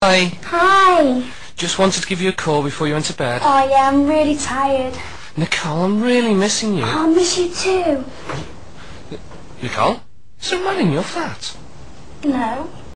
Hi. Hi. Just wanted to give you a call before you went to bed. Oh yeah, I'm really tired. Nicole, I'm really missing you. Oh, I miss you too. Nicole? Is there a man in your flat? No.